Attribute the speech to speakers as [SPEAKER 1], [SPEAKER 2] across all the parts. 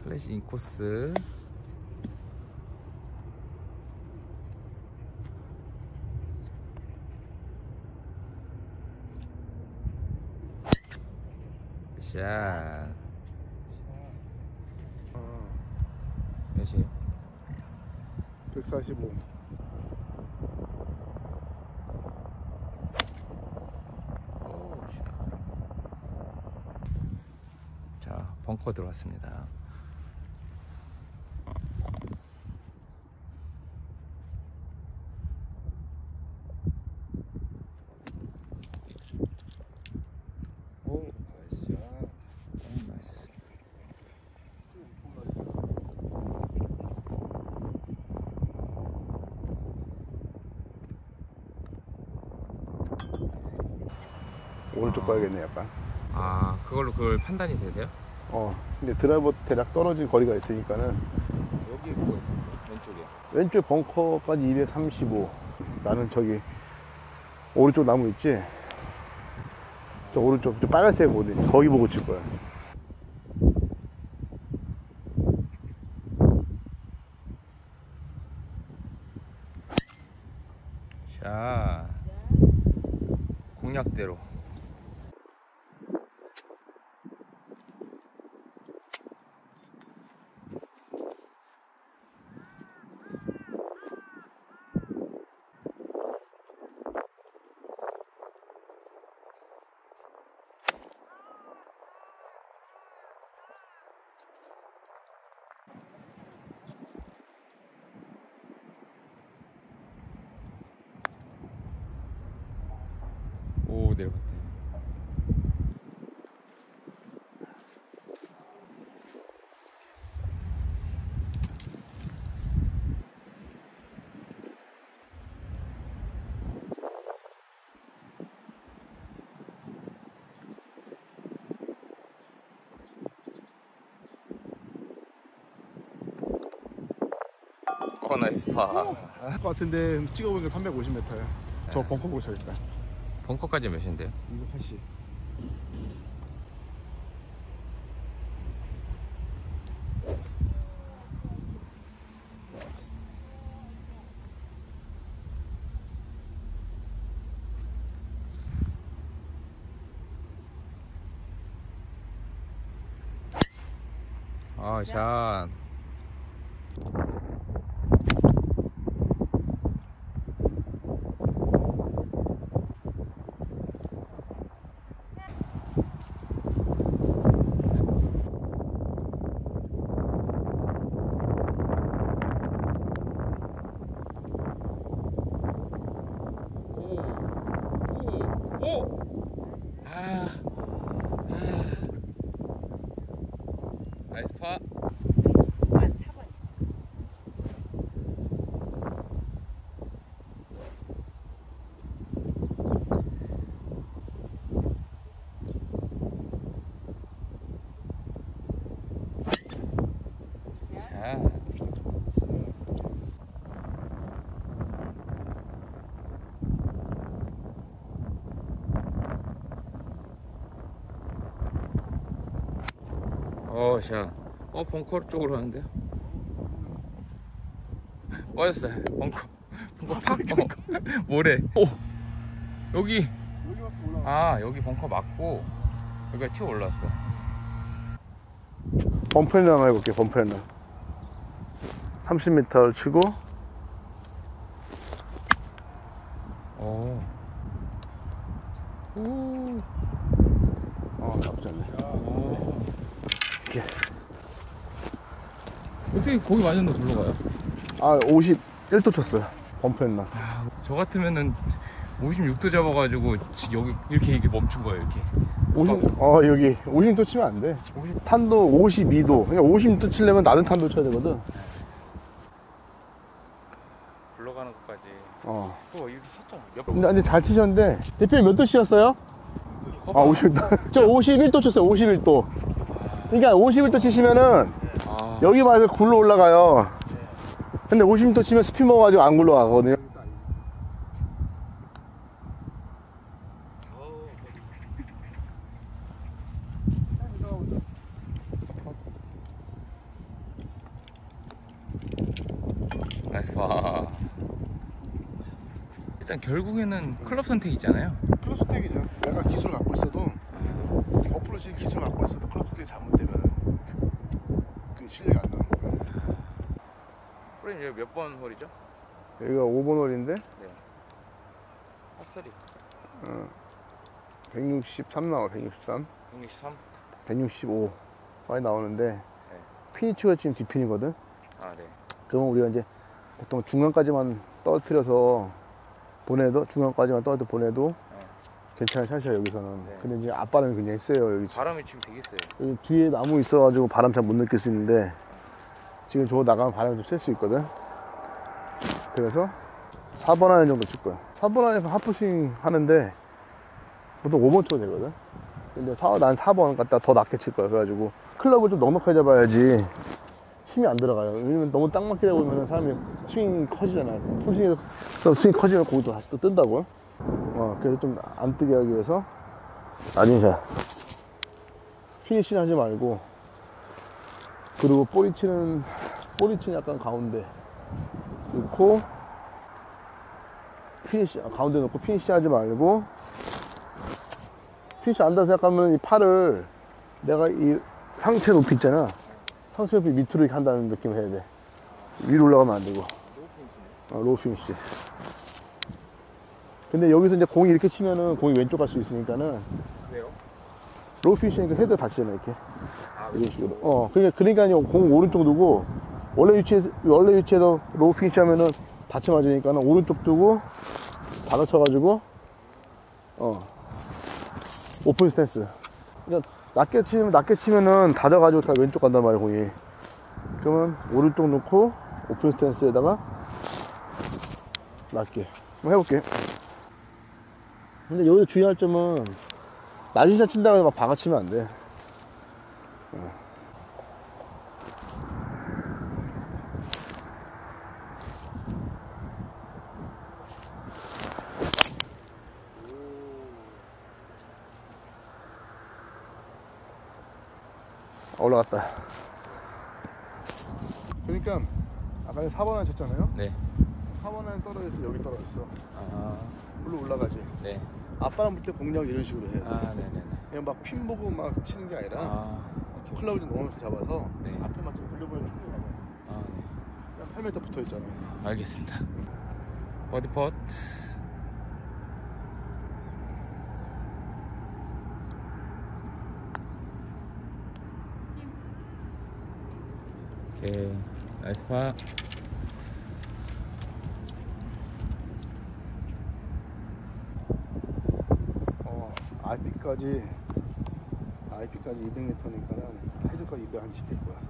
[SPEAKER 1] 플래시 인코스. 샷. 몇이에요?
[SPEAKER 2] 145.
[SPEAKER 1] 오, 샷. 자, 벙커 들어왔습니다. 오, 나이스 샷. 오, 나이스.
[SPEAKER 2] 오른쪽 가야겠네 약간.
[SPEAKER 1] 아, 그걸 판단이 되세요?
[SPEAKER 2] 근데 드라이버 대략 떨어진 거리가 있으니까는
[SPEAKER 1] 여기 뭐 있어요? 왼쪽이요?
[SPEAKER 2] 왼쪽 벙커까지 235. 나는 저기 오른쪽 나무 있지? 저 오른쪽 저 빨간색 어디 거기 보고 칠 거야.
[SPEAKER 1] 자, 공략대로. 오, 내려갔다. 나이스 파.
[SPEAKER 2] 할 것 같은데 찍어보니까 350m야. 저 벙커 보고 쳐야겠다.
[SPEAKER 1] 벙커까지 몇인데요?
[SPEAKER 2] 280.
[SPEAKER 1] 아, 샷. 나이스 파. 자. 자. 벙커 쪽으로 하는데요? 빠졌어요. 벙커 팍. 뭐래? 오, 여기. 아, 여기 벙커 맞고 여기가 튀어 올랐어.
[SPEAKER 2] 범프레너 한번 해볼게. 범프레너 30m를 치고.
[SPEAKER 1] 오.
[SPEAKER 2] 나쁘지 않네. 이렇게.
[SPEAKER 1] 어떻게 거기 맞았는데 돌로 가요?
[SPEAKER 2] 51도 쳤어요. 범프레너.
[SPEAKER 1] 저 같으면은 56도 잡아가지고 여기 이렇게 멈춘 거예요. 이렇게.
[SPEAKER 2] 여기 50도 치면 안 돼. 탄도 52도. 그러니까 50도 치려면 낮은 탄도 쳐야 되거든.
[SPEAKER 1] 굴러가는 것까지. 여기 섰잖아.
[SPEAKER 2] 근데 잘 치셨는데. 대표님 몇 도 치셨어요? 50도. 저 51도 쳤어요. 51도. 그러니까 51도 치시면은 여기 맞아 굴러 올라가요. 근데 50도 치면 스핀 먹어가지고 안 굴러가거든요.
[SPEAKER 1] 와. 일단 결국에는 클럽 선택이잖아요.
[SPEAKER 2] 클럽 스택이죠. 내가 기술을 갖고 있어도 어프로치 기술을 갖고 있어도 클럽 스택이 잘못되면 그 실력이 안 나는 거야.
[SPEAKER 1] 프로님 여기 몇 번 홀이죠?
[SPEAKER 2] 여기가 5번 홀인데
[SPEAKER 1] 네. 핫소리.
[SPEAKER 2] 163 나와. 163
[SPEAKER 1] 163?
[SPEAKER 2] 165 많이 나오는데 피니치가 지금 뒷핀이거든.
[SPEAKER 1] 아 네.
[SPEAKER 2] 그러면 우리가 이제 보통 중간까지만 떨어뜨려서 보내도 중간까지만 떨어뜨려 보내도 괜찮은 샷이야 여기서는.
[SPEAKER 1] 네.
[SPEAKER 2] 근데 이제 앞바람이 굉장히 세요. 여기
[SPEAKER 1] 바람이 지금 되게 세요.
[SPEAKER 2] 여기 뒤에 나무 있어가지고 바람 잘 못 느낄 수 있는데 지금 저거 나가면 바람이 좀 셀 수 있거든. 그래서 4번 아이언 정도 칠 거야. 4번 아이언 하프스윙 하는데 보통 5번 쳐도 되거든. 근데 난 4번 갖다 더 낮게 칠 거야. 그래가지고 클럽을 좀 넉넉하게 잡아야지 힘이 안 들어가요. 왜냐면 너무 딱 맞게 잡으면 사람이 스윙 커지잖아. 풀스윙에서 스윙 커지면 공이 다시 또 뜬다고. 그래서 좀 안 뜨게 하기 위해서 낮은 샷. 피니시는 하지 말고, 그리고 볼리치는 약간 가운데 넣고, 피니시, 가운데 넣고 피니시 하지 말고, 피니시 안다 생각하면 이 팔을 내가 이 상체 높이 있잖아. 상체 높이 밑으로 이렇게 한다는 느낌을 해야 돼. 위로 올라가면 안 되고. 로우 피니시. 근데 여기서 이제 공이 이렇게 치면은 공이 왼쪽 갈 수 있으니까는.
[SPEAKER 1] 왜요?
[SPEAKER 2] 로우 피니시니까 헤드 다치잖아, 이렇게. 이런 식으로. 그러니까 공 오른쪽 두고, 원래 위치에서 로우 피니시 하면은 다치 맞으니까는 오른쪽 두고, 받아쳐가지고, 오픈 스탠스. 그러니까 낮게 치면은 닫아가지고 다 왼쪽 간단 말이야, 공이. 그러면 오른쪽 놓고, 오픈 스탠스에다가, 낮게. 한번 해볼게. 근데 여기서 주의할 점은, 낮은 샷 친다고 해서 막 박아치면 안 돼. 올라갔다. 그러니까 아까 4번 안 쳤잖아요.
[SPEAKER 1] 네.
[SPEAKER 2] 4번 안 떨어졌어. 여기 떨어졌어.
[SPEAKER 1] 아.
[SPEAKER 2] 물로 올라가지.
[SPEAKER 1] 네.
[SPEAKER 2] 앞바람 불 때 공략 이런 식으로 해야 돼.
[SPEAKER 1] 아 네네네.
[SPEAKER 2] 그냥 막 핀 보고 막 치는 게 아니라
[SPEAKER 1] 아. 오케이.
[SPEAKER 2] 클럽을 좀 넣어서 잡아서
[SPEAKER 1] 네.
[SPEAKER 2] 앞에 맞춰 돌려보면 충분히 가봐.
[SPEAKER 1] 아 네.
[SPEAKER 2] 그냥 8m 붙어 있잖아.
[SPEAKER 1] 알겠습니다. 버디 펫. 오케이. 나이스 파.
[SPEAKER 2] RP까지 200m니까는 헤드까지 210 될 거야.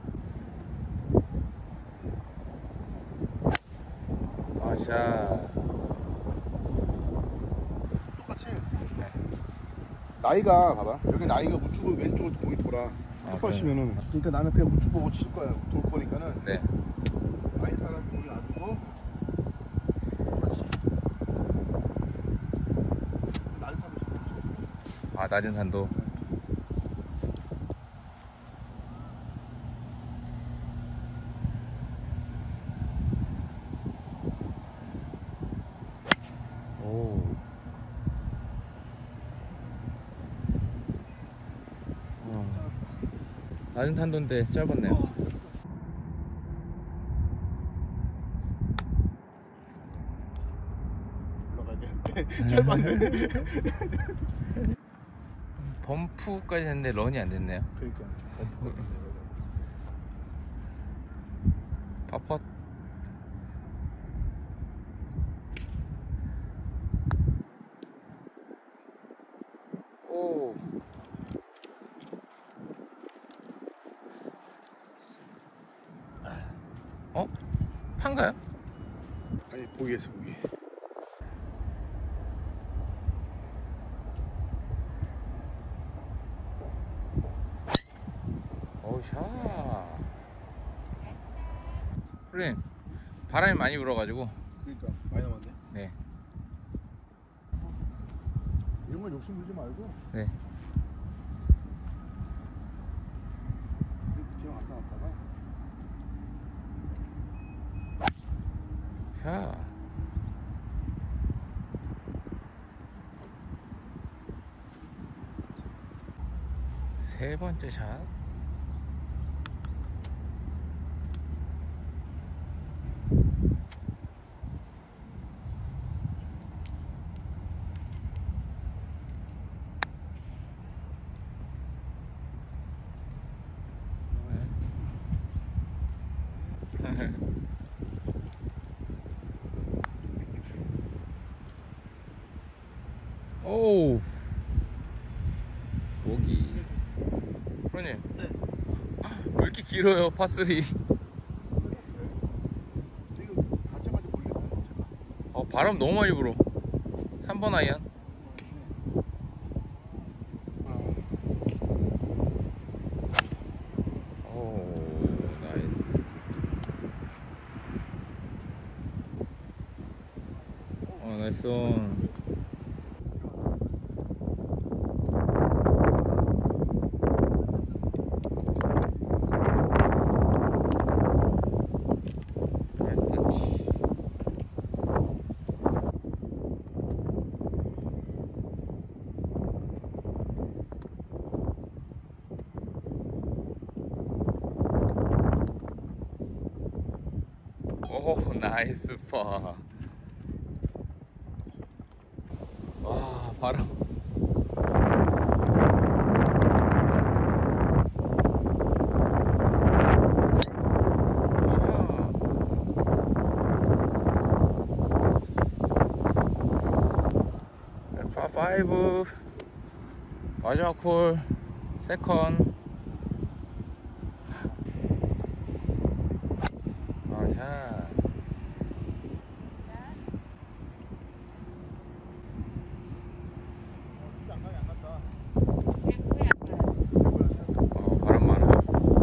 [SPEAKER 1] 아샤.
[SPEAKER 2] 똑같이. 나이가 봐봐. 여기 나이가 우측으로 왼쪽으로 공이 돌아. 똑같이면은. 그러니까 나는 그냥 우측 보고 칠 거야. 돌 거니까는.
[SPEAKER 1] 네.
[SPEAKER 2] 나이 사람 공이 놔두고. 똑같이. 낮은 타도 쳐.
[SPEAKER 1] 아 낮은 산도. 오. 낮은 탄도인데 짧았네요.
[SPEAKER 2] 올라가야 되는데 짧았네.
[SPEAKER 1] 범프까지 했는데 런이 안 됐네요.
[SPEAKER 2] 그러니까.
[SPEAKER 1] 파펫. 오. 판가요?
[SPEAKER 2] 아니 보기에서 보기.
[SPEAKER 1] 어우 샤. 프로님 바람이 많이 불어가지고.
[SPEAKER 2] 그러니까 많이 남았네.
[SPEAKER 1] 네.
[SPEAKER 2] 이런 건 욕심 부리지 말고.
[SPEAKER 1] 네.
[SPEAKER 2] 이렇게 왔다 갔다가.
[SPEAKER 1] 세 번째 샷. 오우, 보기. 프로님,
[SPEAKER 2] 네.
[SPEAKER 1] 왜 이렇게 길어요, 파3?
[SPEAKER 2] 이거 다쳐가지고 모르겠어요.
[SPEAKER 1] 바람 너무 많이 불어. 3번 아이언. 오, 나이스. 나이스 온. 오, 나이스 파. 와, 바람. 파5 마지막 홀 세컨. 샷. 바람 많아.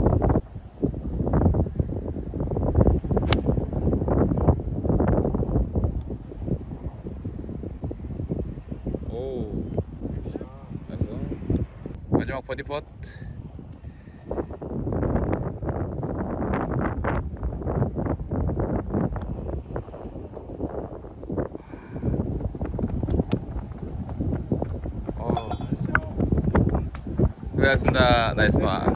[SPEAKER 1] 오, 나이스. 마지막 버디 펫. 고생하셨습니다. 나이스 파.